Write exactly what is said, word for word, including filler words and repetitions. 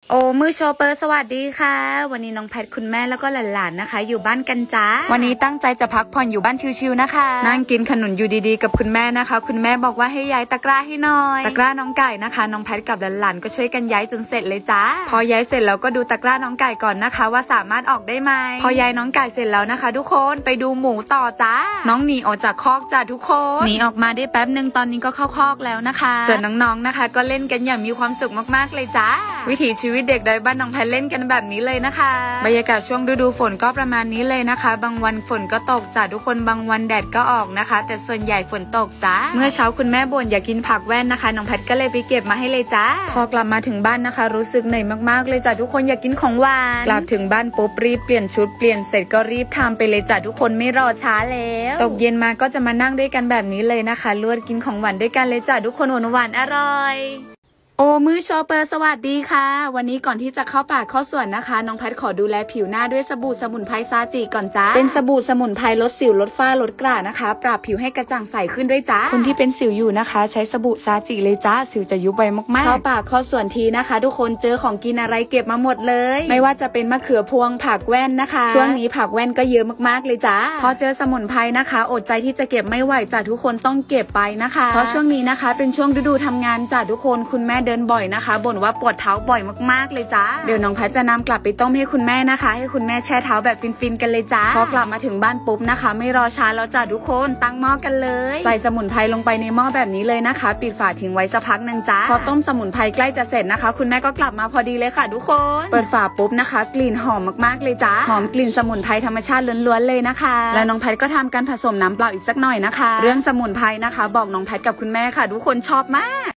โอ้มือโชเปอร์สวัสดีค่ะวันนี้น้องแพทคุณแม่แล้วก็หลานๆนะคะอยู่บ้านกันจ้าวันนี้ตั้งใจจะพักผ่อนอยู่บ้านชิวๆนะคะนั่งกินขนุนอยู่ดีๆกับคุณแม่นะคะคุณแม่บอกว่าให้ย้ายตะกร้าให้หน่อยตะกร้าน้องไก่นะคะน้องแพทกับหลานๆก็ช่วยกันย้ายจนเสร็จเลยจ้าพอย้ายเสร็จแล้วก็ดูตะกร้าน้องไก่ก่อนนะคะว่าสามารถออกได้ไหมพอย้ายน้องไก่เสร็จแล้วนะคะทุกคนไปดูหมูต่อจ้าน้องหนีออกจากคอกจ้าทุกคนหนีออกมาได้แป๊บนึงตอนนี้ก็เข้าคอกแล้วนะคะส่วนน้องๆนะคะก็เล่นกันอย่างมีความสุขมากๆเลยจ้าวิถีชีวิตเด็กไร้บ้านน้องแพทเล่นกันแบบนี้เลยนะคะบรรยากาศช่วงฤดูฝนก็ประมาณนี้เลยนะคะบางวันฝนก็ตกจ้าทุกคนบางวันแดดก็ออกนะคะแต่ส่วนใหญ่ฝนตกจ้าเมื่อเช้าคุณแม่บ่นอยากกินผักแว่นนะคะน้องแพทก็เลยไปเก็บมาให้เลยจ้าพอกลับมาถึงบ้านนะคะรู้สึกเหนื่อยมากๆเลยจ้าทุกคนอยากกินของหวานกลับถึงบ้านปุ๊บรีบเปลี่ยนชุดเปลี่ยนเสร็จก็รีบทำไปเลยจ้าทุกคนไม่รอช้าแล้วตกเย็นมาก็จะมานั่งด้วยกันแบบนี้เลยนะคะลวดกินของหวานด้วยกันเลยจ้าทุกคนหวานหวานอร่อยโอ้มือโชเปอร์สวัสดีค่ะวันนี้ก่อนที่จะเข้าป่าเข้าสวนนะคะน้องแพทขอดูแลผิวหน้าด้วยสบู่สมุนไพรซาจิก่อนจ้าเป็นสบู่สมุนไพรลดสิวลดฝ้าลดกระนะคะปรับผิวให้กระจ่างใสขึ้นด้วยจ้าคนที่เป็นสิวอยู่นะคะใช้สบู่ซาจิเลยจ้าสิวจะยุบไวมากๆเข้าป่าเข้าสวนทีนะคะทุกคนเจอของกินอะไรเก็บมาหมดเลยไม่ว่าจะเป็นมะเขือพวงผักแว่นนะคะช่วงนี้ผักแว่นก็เยอะมากๆเลยจ้าพอเจอสมุนไพรนะคะอดใจที่จะเก็บไม่ไหวจ้าทุกคนต้องเก็บไปนะคะเพราะช่วงนี้นะคะเป็นช่วงฤดูทำงานจ้าทุกคนคุณแม่เดินบ่อยนะคะบ่นว่าปวดเท้าบ่อยมากๆเลยจ้าเดี๋ยวน้องแพทจะนำกลับไปต้มให้คุณแม่นะคะให้คุณแม่แช่เท้าแบบฟินๆกันเลยจ้าพอกลับมาถึงบ้านปุ๊บนะคะไม่รอช้าแล้วจ้าทุกคนตั้งหม้อกันเลยใส่สมุนไพรลงไปในหม้อแบบนี้เลยนะคะปิดฝาทิ้งไว้สักพักหนึ่งจ้าพอต้มสมุนไพรใกล้จะเสร็จนะคะคุณแม่ก็กลับมาพอดีเลยค่ะทุกคนเปิดฝาปุ๊บนะคะกลิ่นหอมมากๆเลยจ้าหอมกลิ่นสมุนไพรธรรมชาติล้วนๆเลยนะคะแล้วน้องแพทก็ทำการผสมน้ำเปล่าอีกสักหน่อยนะคะเรื่องสมุนไพรนะคะบอกน้องแพทกับคุณแม่ค่ะทุกคนชอบมาก